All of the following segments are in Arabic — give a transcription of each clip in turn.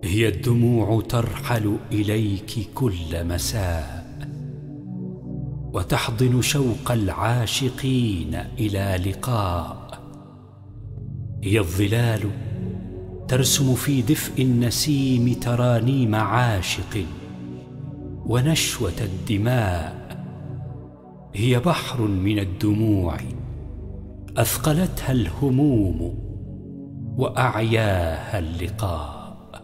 هي الدموع ترحل إليك كل مساء، وتحضن شوق العاشقين إلى لقاء. هي الظلال ترسم في دفء النسيم ترانيم عاشق ونشوة الدماء. هي بحر من الدموع أثقلتها الهموم وأعياها اللقاء.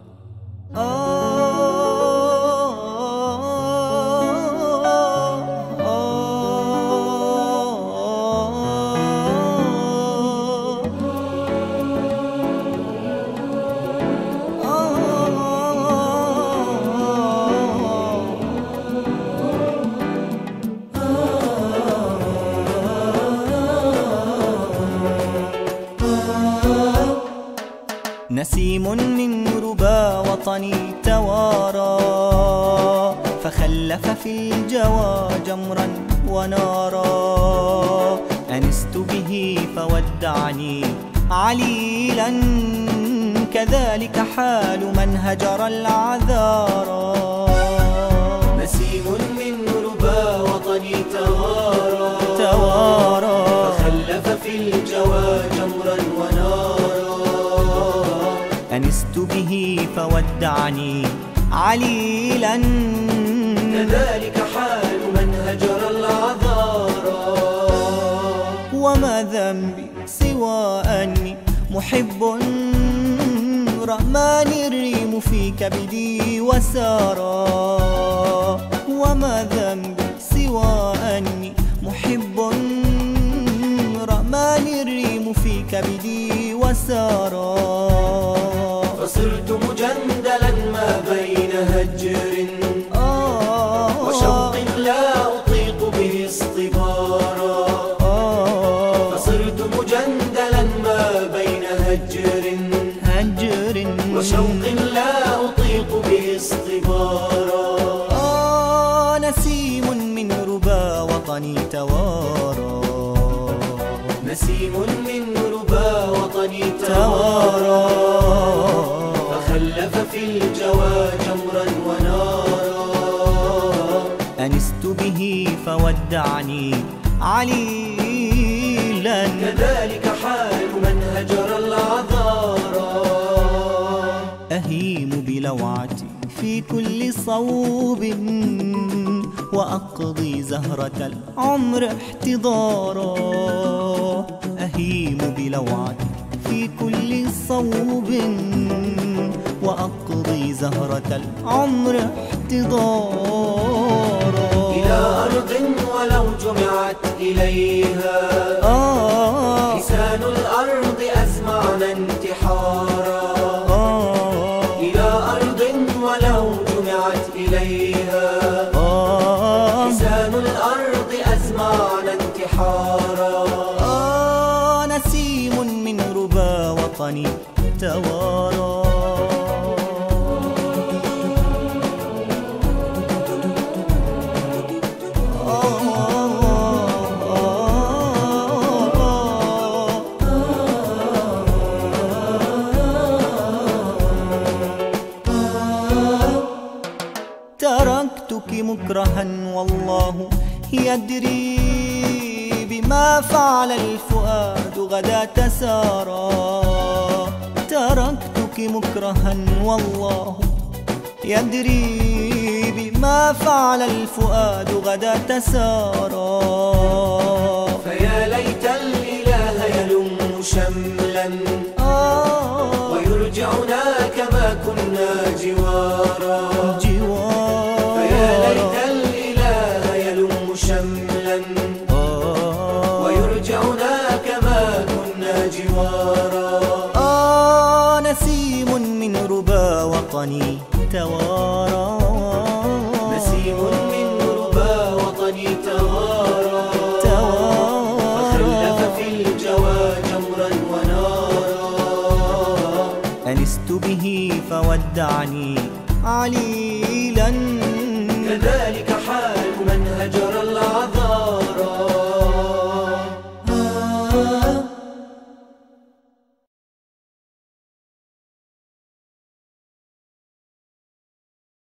نسيم من ربا وطني توارى، فخلف في الجوى جمرا ونارا. أنست به فودعني عليلا، كذلك حال من هجر العذارى. نسيم من ربا وطني توارى، فخلف في الجوى جمرا ونارا. أنست به فودعني عليلا، كذلك حال من هجر العذارى. وما ذنبي سوى أني محب رماني الريم في كبدي وسارى. وما ذنبي سوى أني محب رماني الريم في كبدي وسارى. فصرت مجندلا ما بين هجر وشوق لا أطيق به اصطبارا. فصرت مجندلا ما بين هجر وشوق لا أطيق به اصطبارا. نسيم من ربا وطني توارى، نسيم من ربا وطني توارى. فخلف في الجوى جمرا ونارا. أنست به فودعني عليلا، كذلك حال من هجر العذارى. أهيم بلوعتي في كل صوب، وأقضي زهرة العمر احتضارا. أهيم بلوعتي في كل صوب، وأقضي زهرة العمر احتضارا. إلى أرض ولو جمعت إليها حسان الأرض أزمعنا انتحارا. إلى أرض ولو جمعت إليها حسان الأرض أزمعنا انتحارا. نسيم من ربا وطني توارى. تركتك مكرها والله يدري بما فعل الفؤاد غدا سارا. تركتك مكرها والله يدري بما فعل الفؤاد غدا سارا. فيا ليت الإله يلم شملا ويرجعنا كما كنا جوارا. فيا ليت الإله يلم شملا ويرجعنا كما كنا جوارا. نسيم من ربا وطني توارى، نسيم من ربا وطني توارى. فخلف في الجوى جمرا ونارا. أنست به فودعني عليلا، كذلك حال من هجر العذارى.